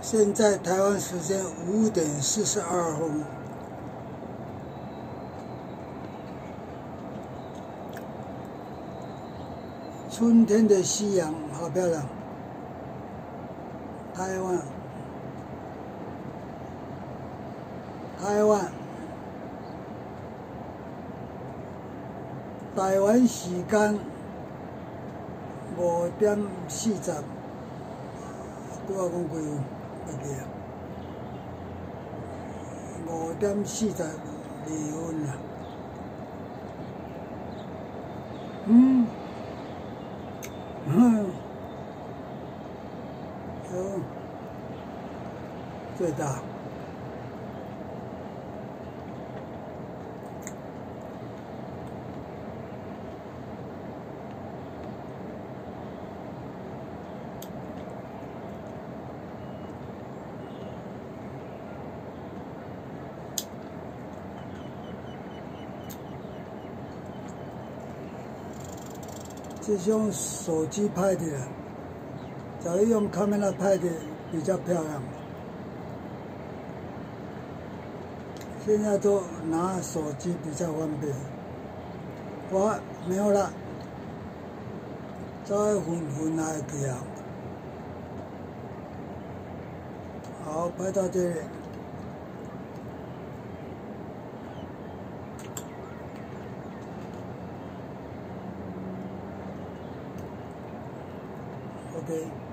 现在台湾时间5:42。春天的夕阳好漂亮，台湾时间5:40，拄仔讲几分？袂记啊，5:42啦。最大。这种手机拍的，假如用卡梅拉拍的比较漂亮。现在都拿手机比较方便。哇，没有了，再混来去啊。好，拍到这里。OK。